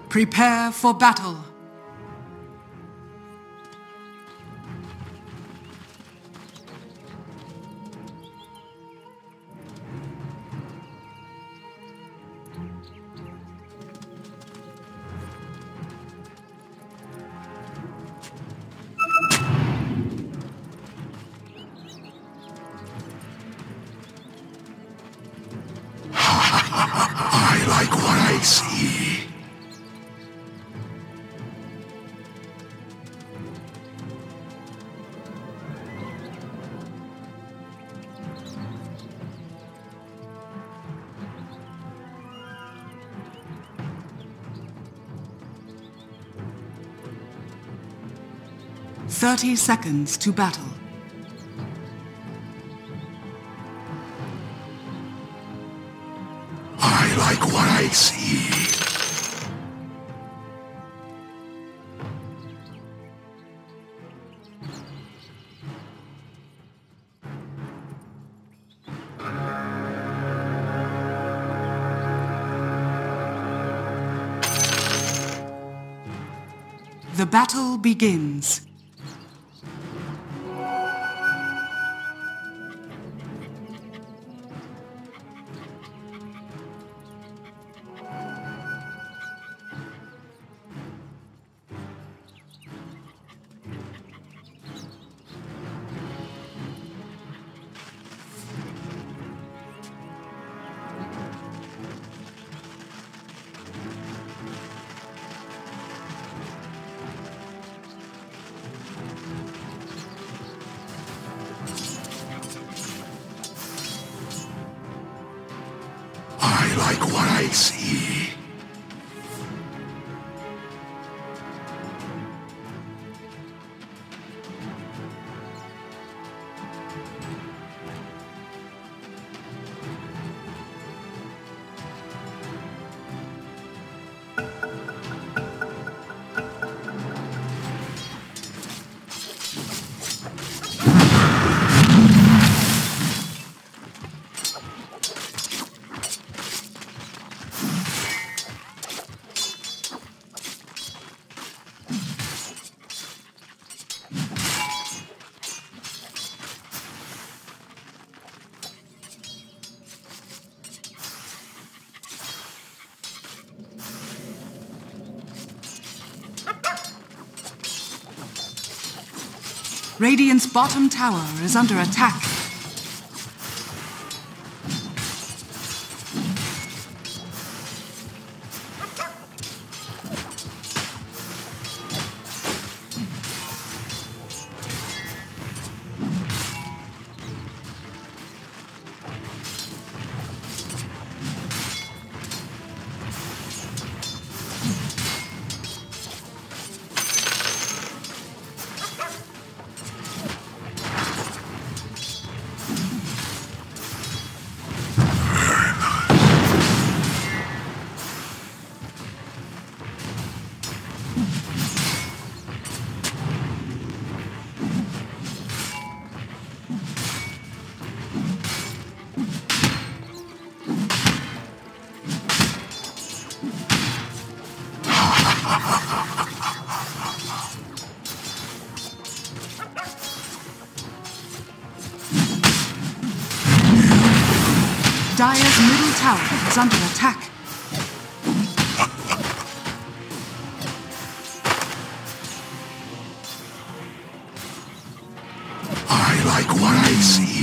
Prepare for battle. I like what I see. Thirty seconds to battle. I like what I see. The battle begins. I like what I see. Radiant's bottom tower is under attack. Dire's middle tower is under attack. I like what I see.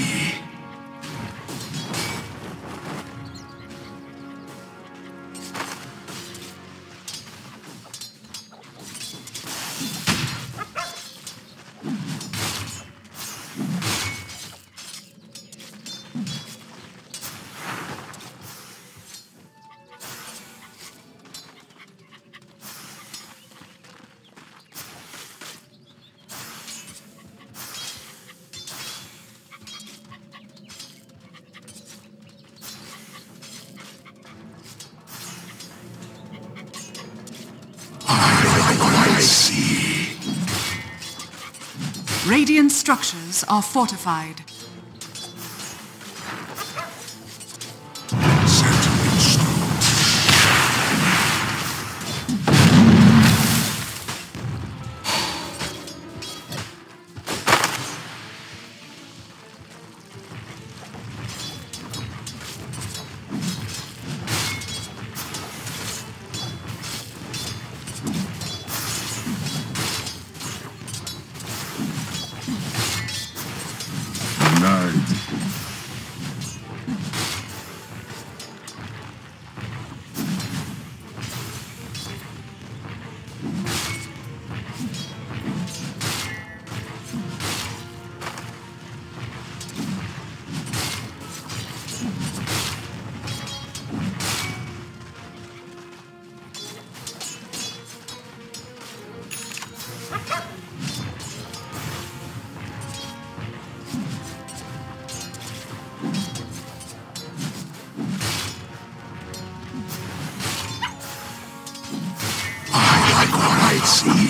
I see. Radiant structures are fortified. Set in stone. see.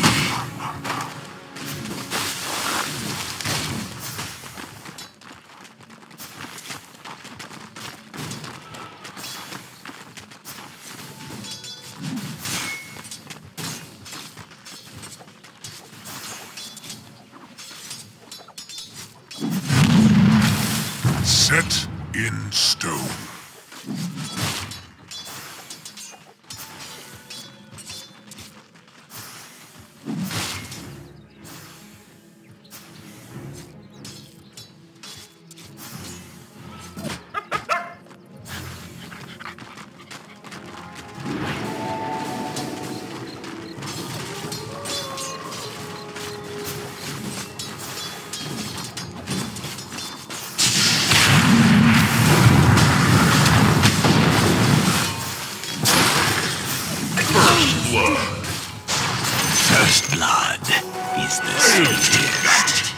Set in stone. First blood is the sweetest.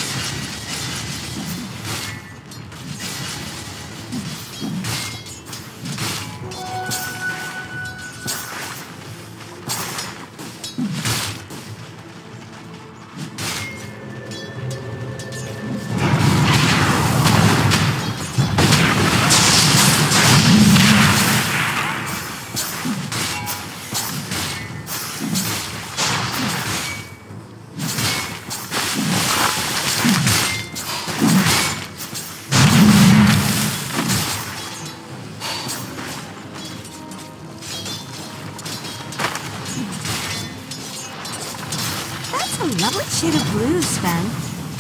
That's a lovely shade of blue, Sven.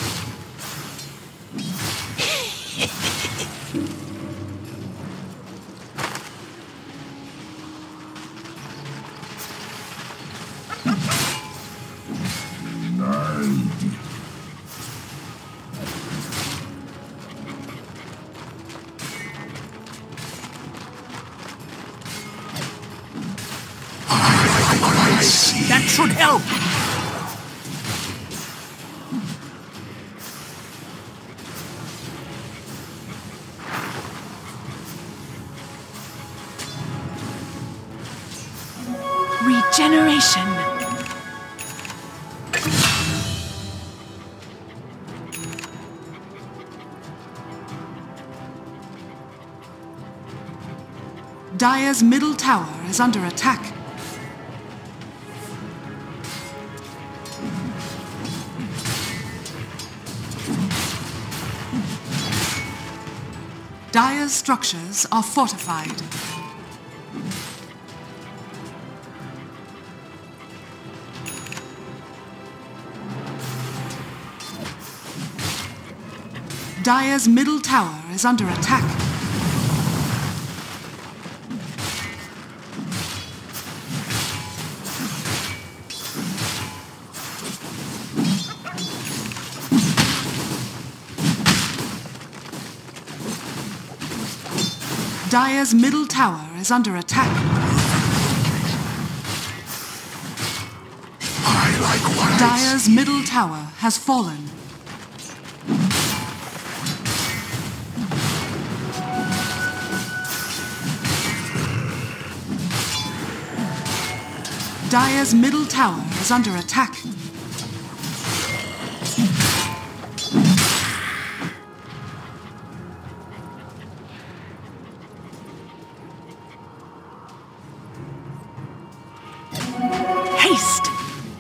I see. That should help. Regeneration. Dire's middle tower is under attack. Dire's structures are fortified. Dire's middle tower is under attack. Dire's middle tower is under attack. I like what Dire's middle tower has fallen. Dire's middle tower is under attack. Haste!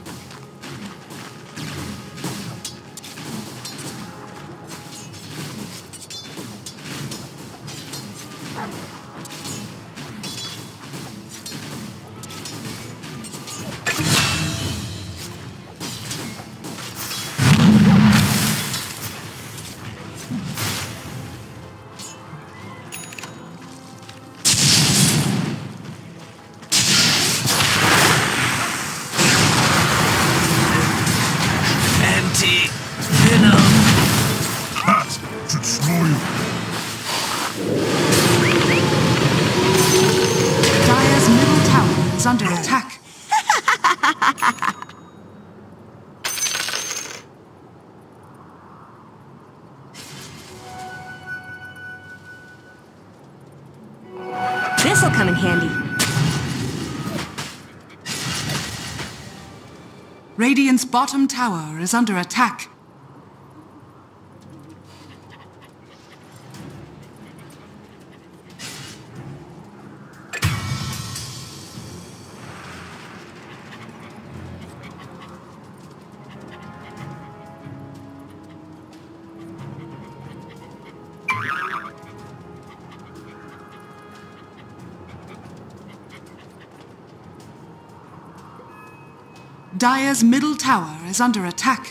that should slow you. Dire's middle tower is under attack. This'll come in handy. Radiant's bottom tower is under attack. Dire's middle tower is under attack.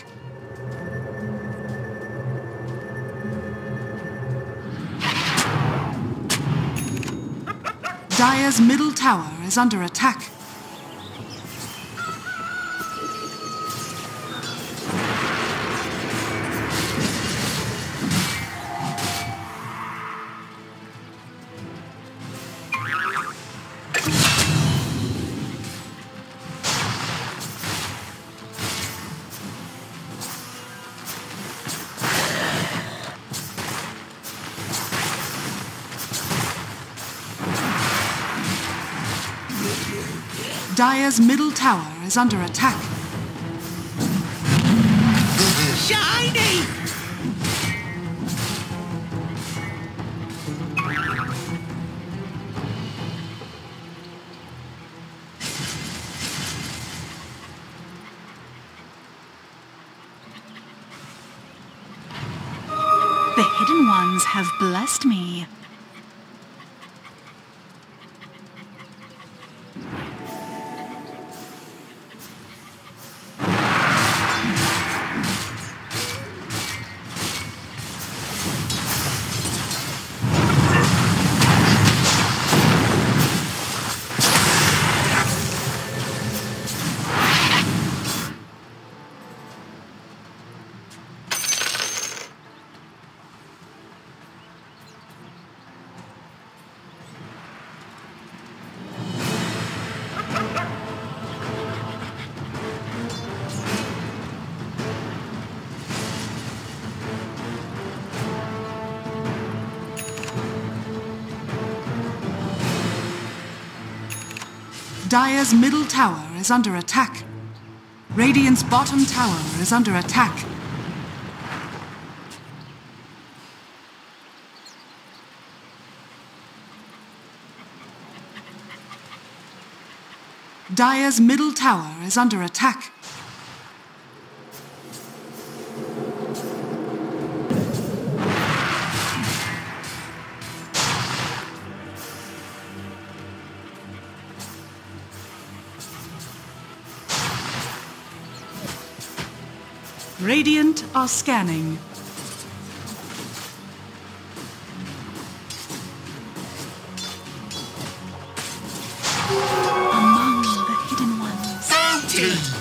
Dire's middle tower is under attack. Dire's middle tower is under attack. Shiny! The hidden ones have blessed me. Dire's middle tower is under attack. Radiant's bottom tower is under attack. Dire's middle tower is under attack. Radiant are scanning. Among the hidden ones. Bounty!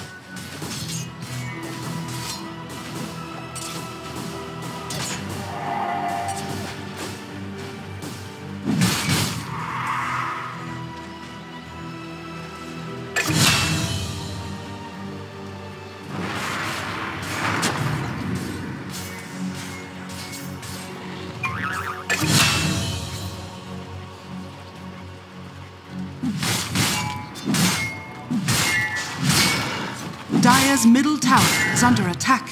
Dire's middle tower is under attack.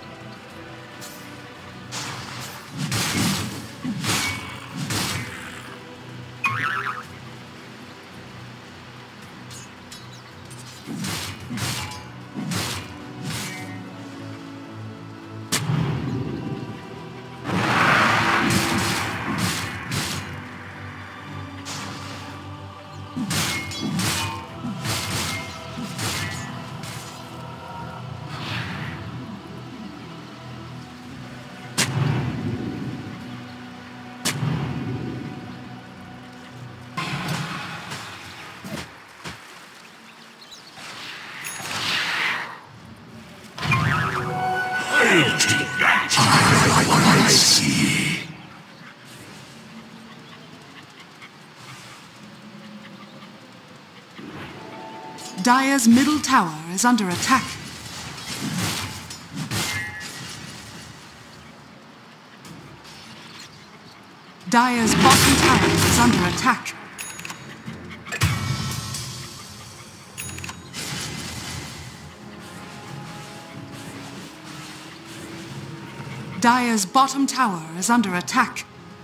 I see. Dire's middle tower is under attack. Dire's bottom tower is under attack. Dire's bottom tower is under attack.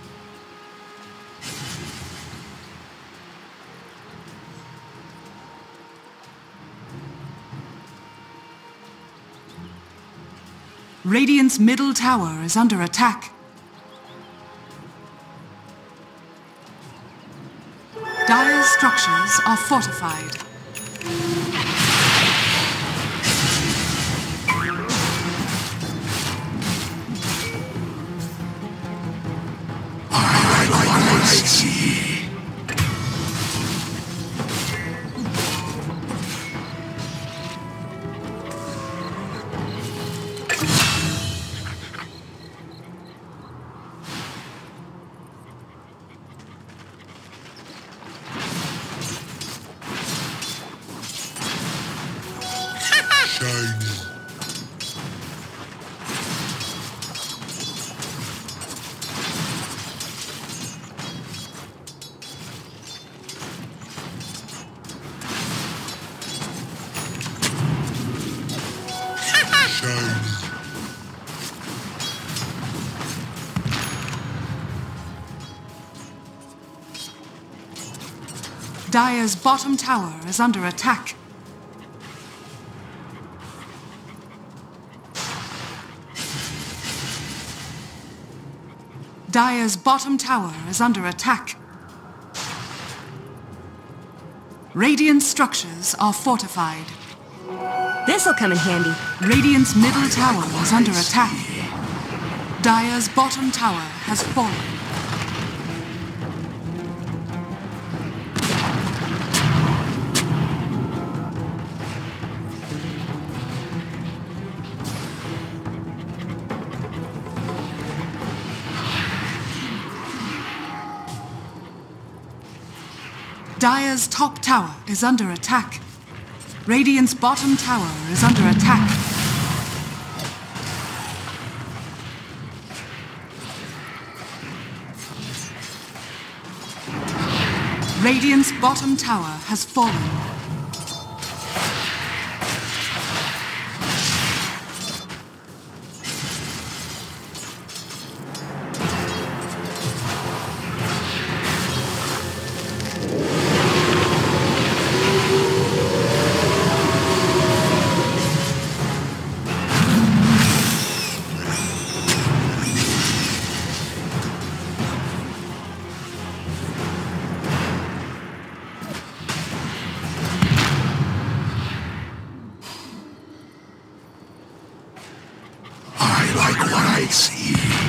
Radiant's middle tower is under attack. Dire's structures are fortified. I see. Dire's bottom tower is under attack. Dire's bottom tower is under attack. Radiant structures are fortified. This'll come in handy. Radiant's middle tower is under attack. Dire's bottom tower has fallen. Dire's top tower is under attack. Radiant's bottom tower is under attack. Radiant's bottom tower has fallen. I see.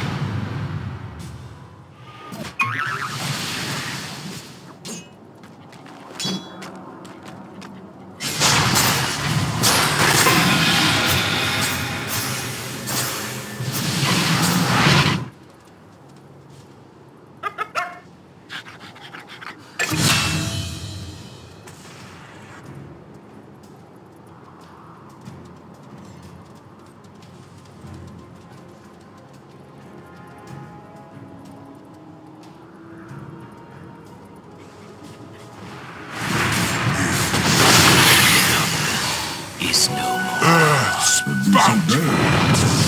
Is no more. Earth's bounty.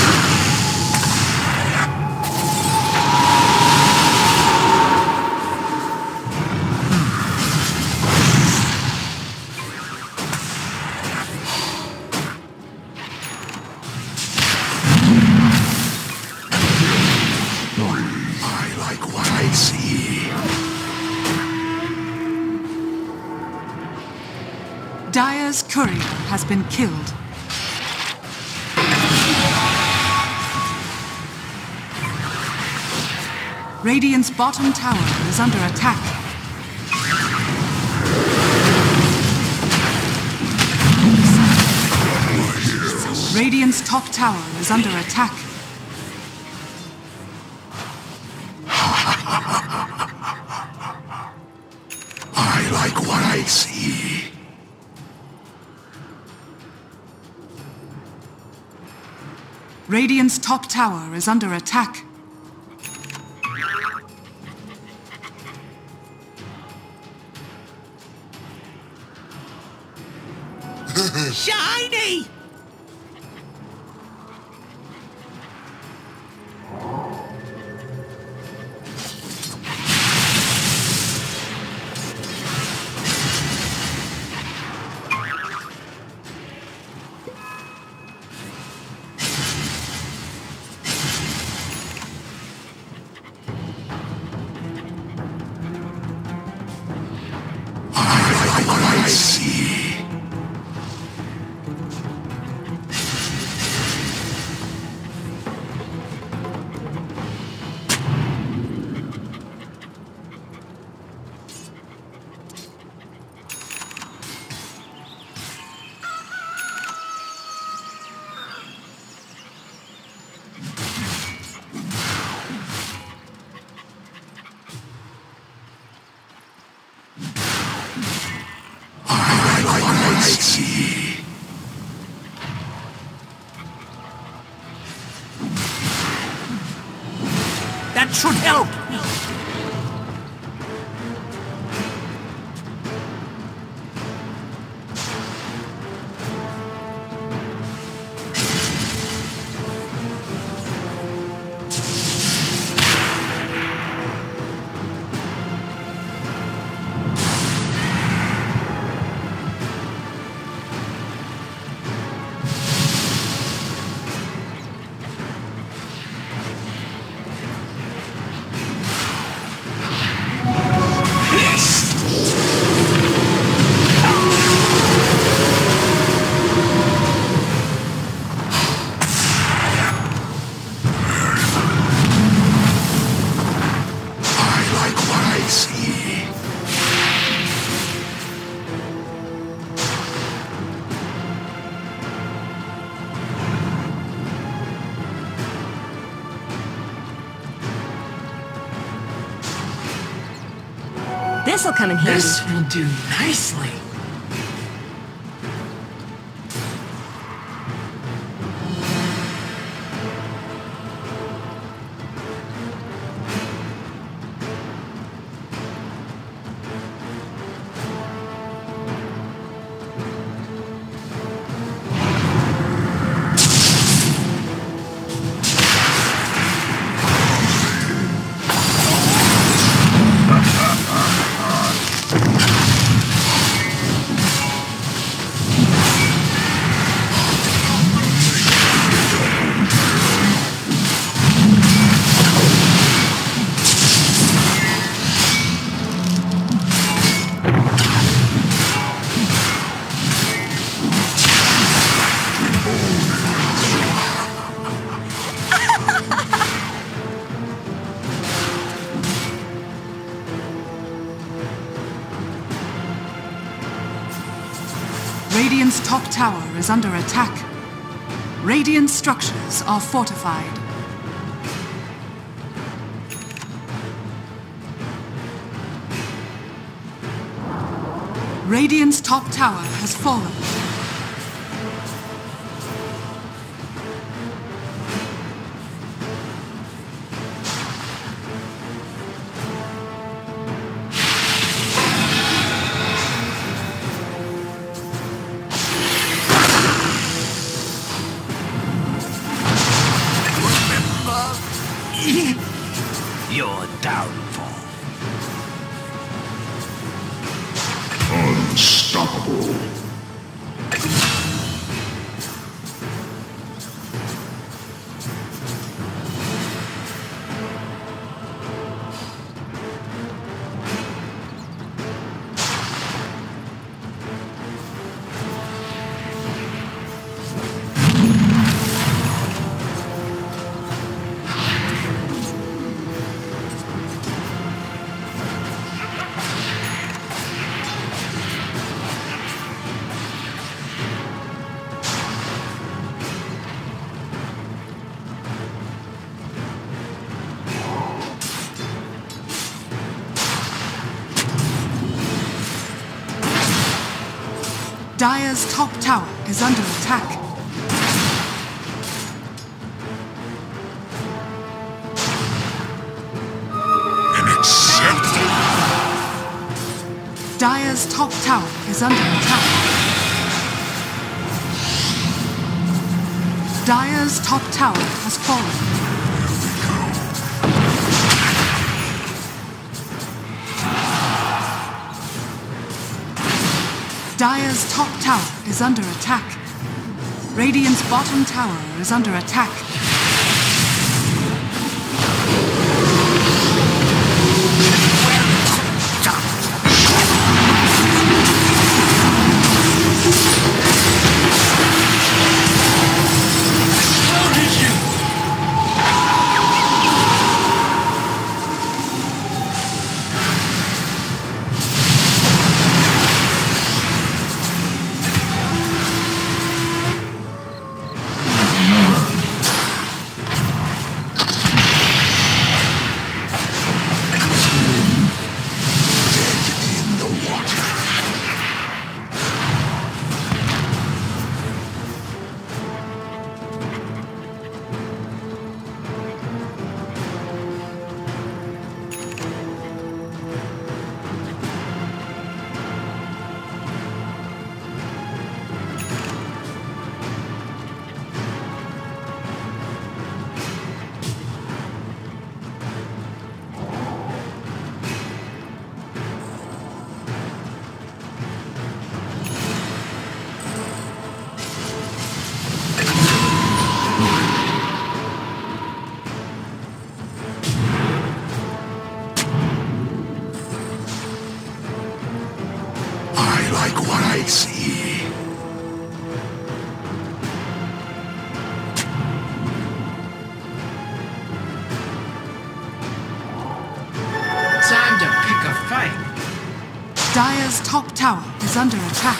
I like what I see. Dire's courier has been killed. Radiant's bottom tower is under attack. Radiant's top tower is under attack. I like what I see. Radiant's top tower is under attack. Shiny! see. That should help. This'll come in handy. This will do nicely. Radiant's top tower is under attack. Radiant structures are fortified. Radiant's top tower has fallen. Your downfall. Unstoppable. Dire's top tower is under attack. Dire's top tower is under attack. Dire's top tower has fallen. Dire's top tower is under attack. Radiant's bottom tower is under attack. I like what I see. Time to pick a fight. Dire's top tower is under attack.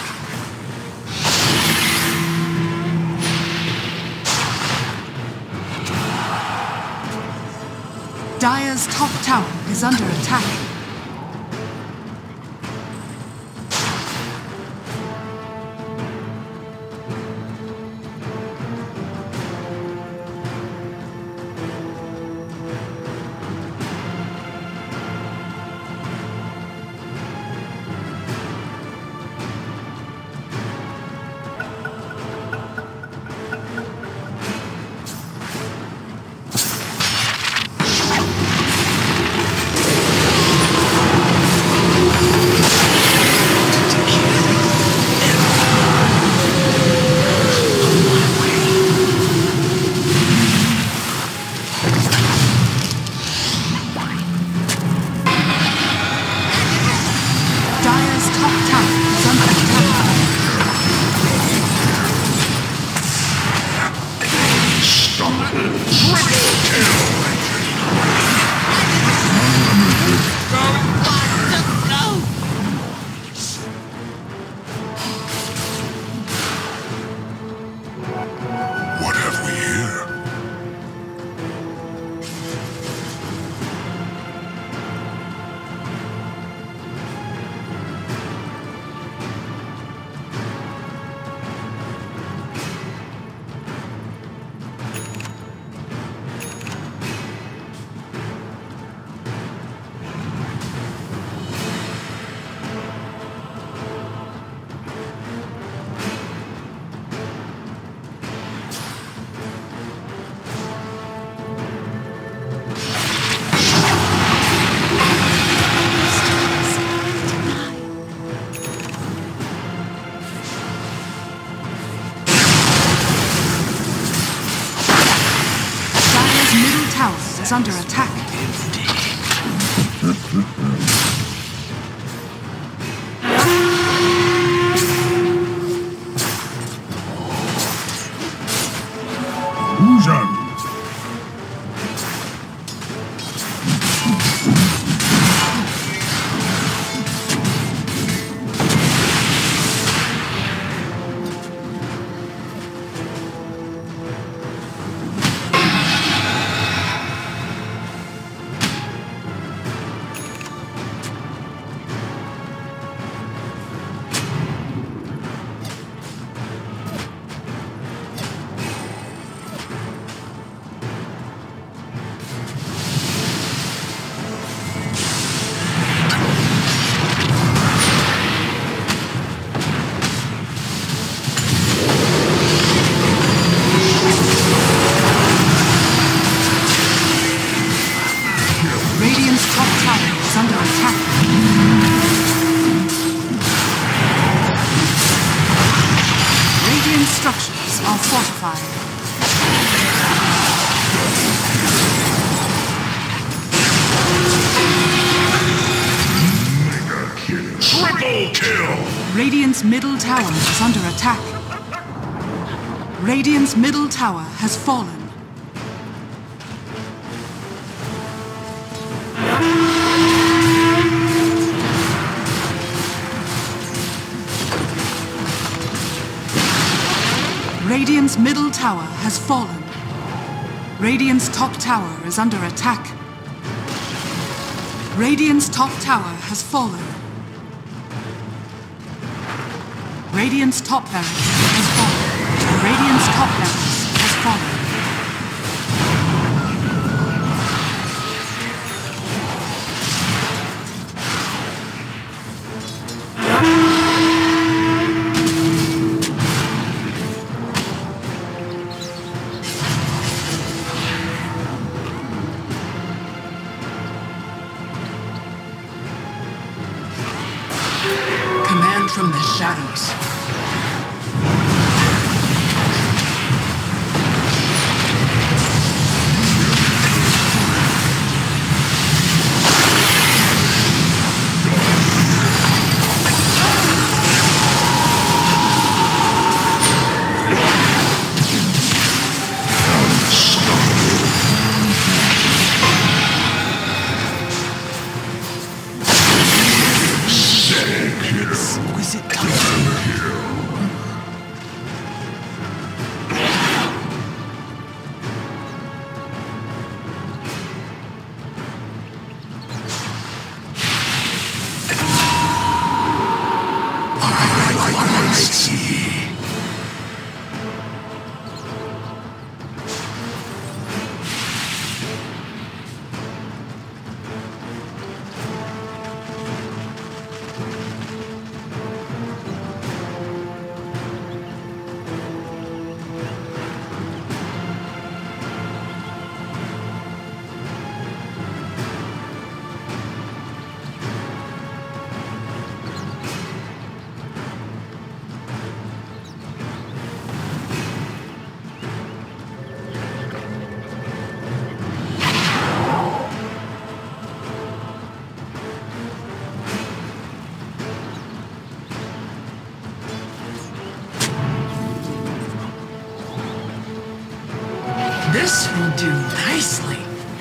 Dire's top tower is under attack. What have we here? Is under attack. Structures are fortified. Triple kill! Radiant's middle tower is under attack. Radiant's middle tower has fallen. Radiant's middle tower has fallen. Radiant's top tower is under attack. Radiant's top tower has fallen. Radiant's top barracks has fallen. Radiant's top barracks has fallen. From the shadows. I see. This will do nicely.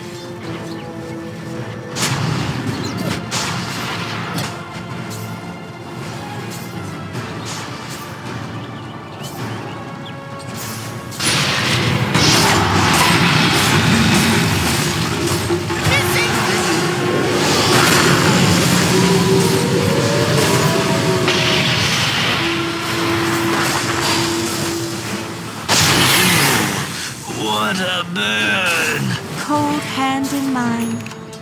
What a burn! Cold hand in mine.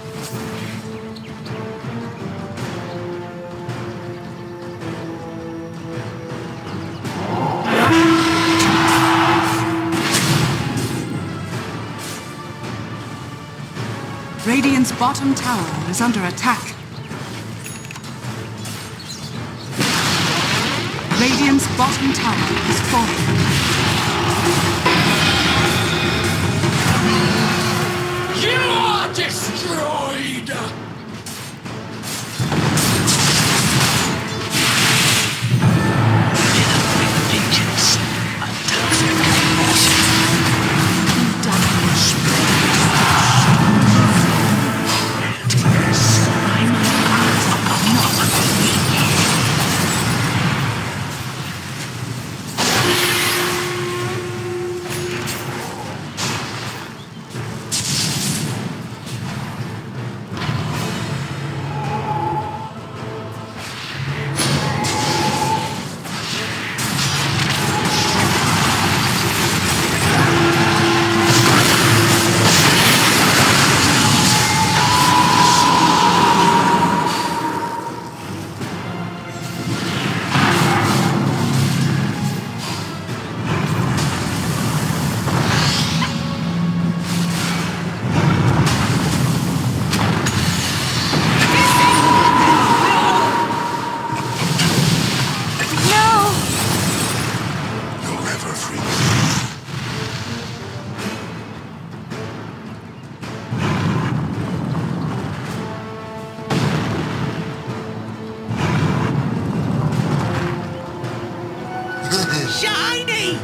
Radiant's bottom tower is under attack. Radiant's bottom tower is falling. You are destroyed! Vengeance until Shiny!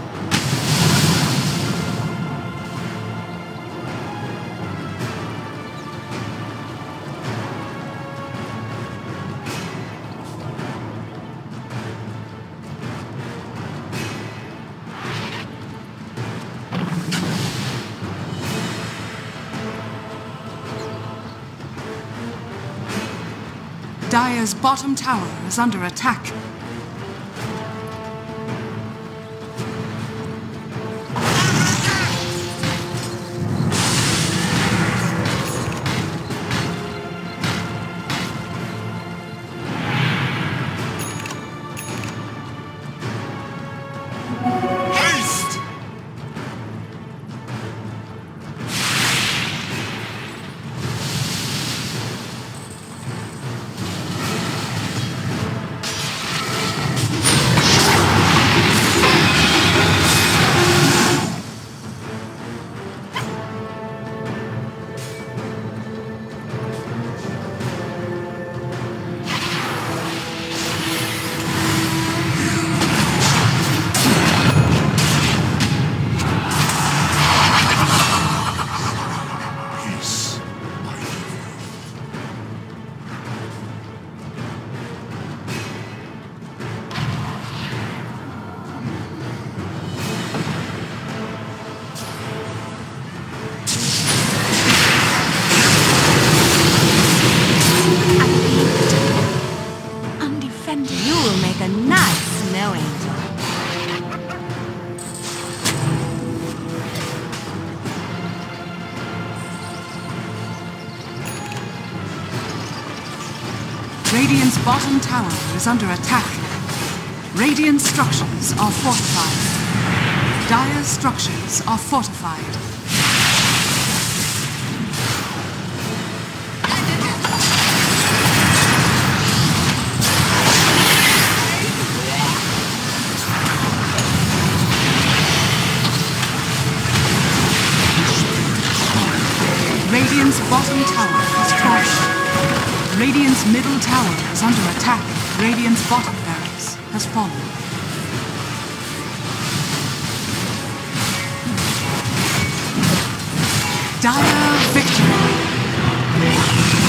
Dire's bottom tower is under attack. Radiant's bottom tower is under attack. Radiant structures are fortified. Dire's structures are fortified. Radiant's bottom tower is fallen. Radiant's middle tower is under attack. Radiant's bottom barracks has fallen. Dire victory!